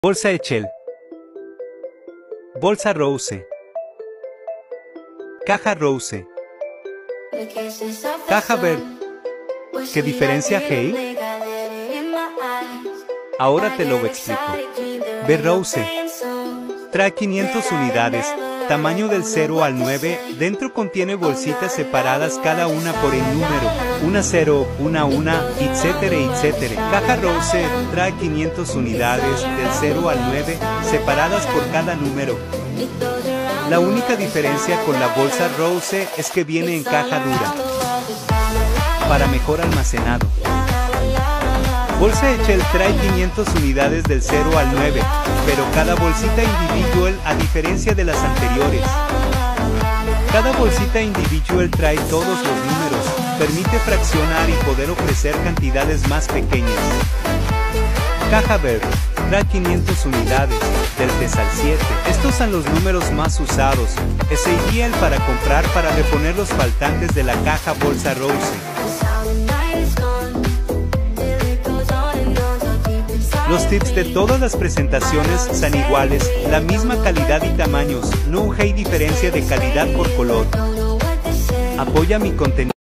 Bolsa Echel. Bolsa Rose. Caja Rose. Caja Verde. ¿Qué diferencia hay? Ahora te lo explico. Ver Rose. Trae 500 unidades, tamaño del 0 al 9, dentro contiene bolsitas separadas cada una por el número, una 0, una 1, etcétera, etcétera. Caja Rose trae 500 unidades, del 0 al 9, separadas por cada número. La única diferencia con la bolsa Rose es que viene en caja dura, para mejor almacenado. Bolsa Echel trae 500 unidades del 0 al 9, pero cada bolsita individual a diferencia de las anteriores. Cada bolsita individual trae todos los números, permite fraccionar y poder ofrecer cantidades más pequeñas. Caja Verde trae 500 unidades, del 3 al 7. Estos son los números más usados, es ideal para comprar para reponer los faltantes de la caja Bolsa Rose. Los tips de todas las presentaciones son iguales, la misma calidad y tamaños, no hay diferencia de calidad por color. Apoya mi contenido.